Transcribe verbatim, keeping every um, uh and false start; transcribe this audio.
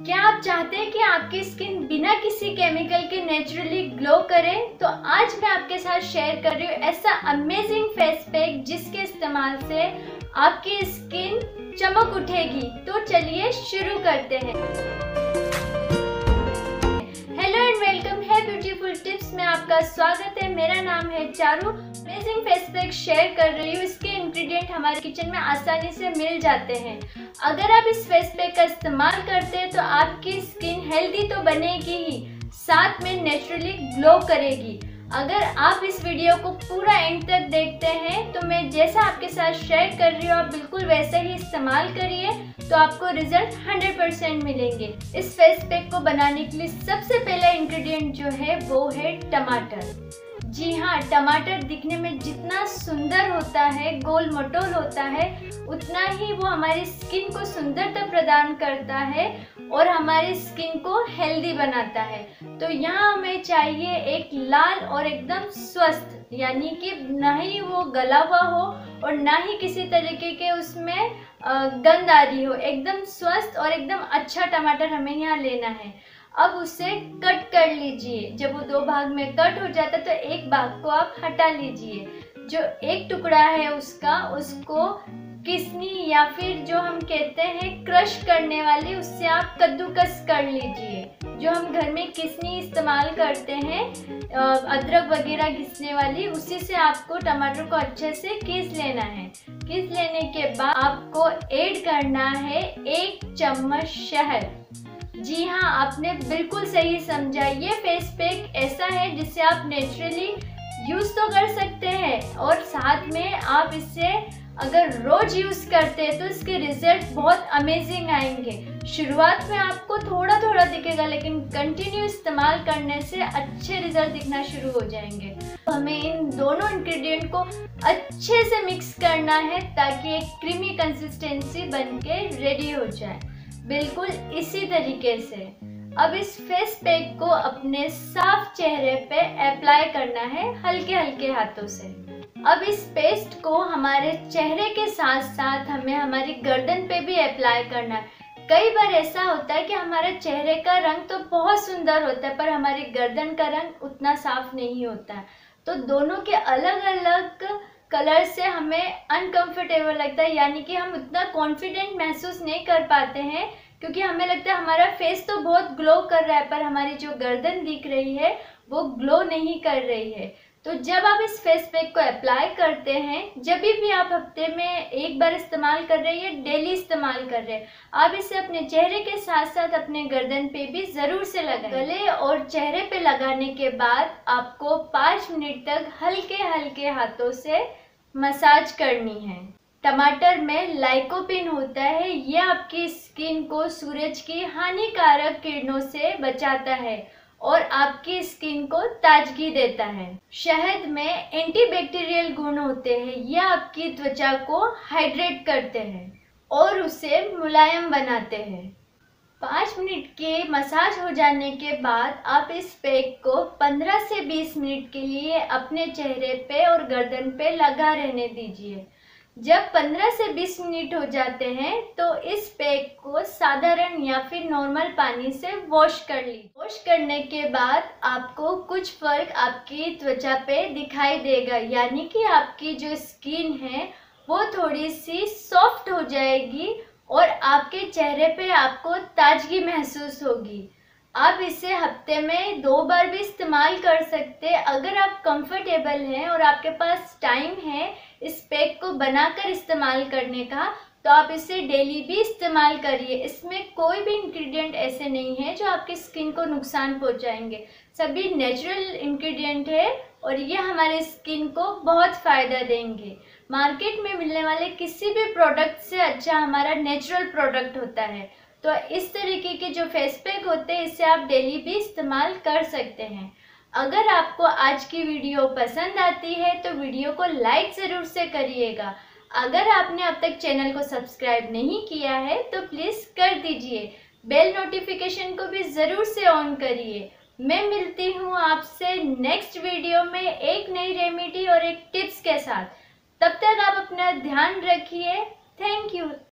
क्या आप चाहते हैं कि आपकी स्किन बिना किसी केमिकल के नेचुरली ग्लो करे? तो आज मैं आपके साथ शेयर कर रही हूँ ऐसा अमेजिंग फेस पैक जिसके इस्तेमाल से आपकी स्किन चमक उठेगी। तो चलिए शुरू करते हैं। हेलो एंड वेलकम है ब्यूटीफुल टिप्स में आपका स्वागत है। मेरा नाम है Charu. Amazing face pack share कर रही हूँ। इसके इंग्रेडिएंट हमारे किचन में आसानी से मिल जाते हैं। अगर आप इस फेस पैक का इस्तेमाल करते हैं तो आपकी स्किन हेल्दी तो बनेगी ही, साथ में नेचुरली ग्लो करेगी। अगर आप इस वीडियो को पूरा एंड तक देखते हैं तो मैं जैसा आपके साथ शेयर कर रही हूँ आप बिल्कुल वैसे ही इस्तेमाल करिए तो आपको रिजल्ट हंड्रेड परसेंट मिलेंगे। इस फेस पैक को बनाने के लिए सबसे पहला इंग्रेडिएंट जो है वो है टमाटर। जी हाँ, टमाटर दिखने में जितना सुंदर होता है, गोल मटोल होता है, उतना ही वो हमारी स्किन को सुंदरता प्रदान करता है और हमारी स्किन को हेल्दी बनाता है। तो यहाँ हमें चाहिए एक लाल और एकदम स्वस्थ, यानी कि ना ही वो गला हुआ हो और ना ही किसी तरीके के उसमें गंध आ रही हो, एकदम स्वस्थ और एकदम अच्छा टमाटर हमें यहाँ लेना है। अब उसे कट कर लीजिए। जब वो दो भाग में कट हो जाता है तो एक भाग को आप हटा लीजिए। जो एक टुकड़ा है उसका उसको किसनी या फिर जो हम कहते हैं क्रश करने वाली, उससे आप कद्दूकस कर लीजिए। जो हम घर में किसनी इस्तेमाल करते हैं अदरक वगैरह घिसने वाली, उसी से आपको टमाटर को अच्छे से घिस लेना है। घिस लेने के बाद आपको ऐड करना है एक चम्मच शहद। जी हाँ, आपने बिल्कुल सही समझा। ये फेस पैक ऐसा है जिसे आप नेचुरली यूज़ तो कर सकते हैं और साथ में आप इसे अगर रोज यूज़ करते हैं तो इसके रिजल्ट बहुत अमेजिंग आएंगे। शुरुआत में आपको थोड़ा थोड़ा दिखेगा लेकिन कंटिन्यू इस्तेमाल करने से अच्छे रिजल्ट दिखना शुरू हो जाएंगे। तो हमें इन दोनों इंग्रेडिएंट को अच्छे से मिक्स करना है ताकि एक क्रीमी कंसिस्टेंसी बनके रेडी हो जाए, बिल्कुल इसी तरीके से। अब इस फेस पैक को अपने साफ चेहरे पे अप्लाई करना है हल्के हल्के हाथों से। अब इस पेस्ट को हमारे चेहरे के साथ साथ हमें हमारी गर्दन पे भी अप्लाई करना है। कई बार ऐसा होता है कि हमारे चेहरे का रंग तो बहुत सुंदर होता है पर हमारी गर्दन का रंग उतना साफ नहीं होता है। तो दोनों के अलग अलग कलर से हमें अनकंफर्टेबल लगता है, यानी कि हम उतना कॉन्फिडेंट महसूस नहीं कर पाते हैं क्योंकि हमें लगता है हमारा फेस तो बहुत ग्लो कर रहा है पर हमारी जो गर्दन दिख रही है वो ग्लो नहीं कर रही है। तो जब आप इस फेस पैक को अप्लाई करते हैं, जब भी आप हफ्ते में एक बार इस्तेमाल कर रहे हैं या डेली इस्तेमाल कर रहे हैं, आप इसे अपने चेहरे के साथ साथ अपने गर्दन पे भी ज़रूर से लगाएं। गले और चेहरे पे लगाने के बाद आपको पाँच मिनट तक हल्के हल्के हाथों से मसाज करनी है। टमाटर में लाइकोपिन होता है, यह आपकी स्किन को सूरज की हानिकारक किरणों से बचाता है और आपकी स्किन को ताजगी देता है। शहद में एंटीबैक्टीरियल गुण होते हैं, यह आपकी त्वचा को हाइड्रेट करते हैं और उसे मुलायम बनाते हैं। पाँच मिनट के मसाज हो जाने के बाद आप इस पैक को पंद्रह से बीस मिनट के लिए अपने चेहरे पे और गर्दन पे लगा रहने दीजिए। जब पंद्रह से बीस मिनट हो जाते हैं तो इस पैक को साधारण या फिर नॉर्मल पानी से वॉश कर लीजिए। वॉश करने के बाद आपको कुछ फर्क आपकी त्वचा पे दिखाई देगा, यानी कि आपकी जो स्किन है वो थोड़ी सी सॉफ्ट हो जाएगी और आपके चेहरे पे आपको ताजगी महसूस होगी। आप इसे हफ्ते में दो बार भी इस्तेमाल कर सकते हैं। अगर आप कंफर्टेबल हैं और आपके पास टाइम है इस पैक को बनाकर इस्तेमाल करने का तो आप इसे डेली भी इस्तेमाल करिए। इसमें कोई भी इंग्रेडिएंट ऐसे नहीं है जो आपकी स्किन को नुकसान पहुंचाएंगे। सभी नेचुरल इंग्रेडिएंट है और ये हमारे स्किन को बहुत फ़ायदा देंगे। मार्केट में मिलने वाले किसी भी प्रोडक्ट से अच्छा हमारा नेचुरल प्रोडक्ट होता है। तो इस तरीके के जो फेस पैक होते हैं इसे आप डेली भी इस्तेमाल कर सकते हैं। अगर आपको आज की वीडियो पसंद आती है तो वीडियो को लाइक ज़रूर से करिएगा। अगर आपने अब तक चैनल को सब्सक्राइब नहीं किया है तो प्लीज़ कर दीजिए। बेल नोटिफिकेशन को भी ज़रूर से ऑन करिए। मैं मिलती हूँ आपसे नेक्स्ट वीडियो में एक नई रेमेडी और एक टिप्स के साथ। तब तक आप अपना ध्यान रखिए। Thank you.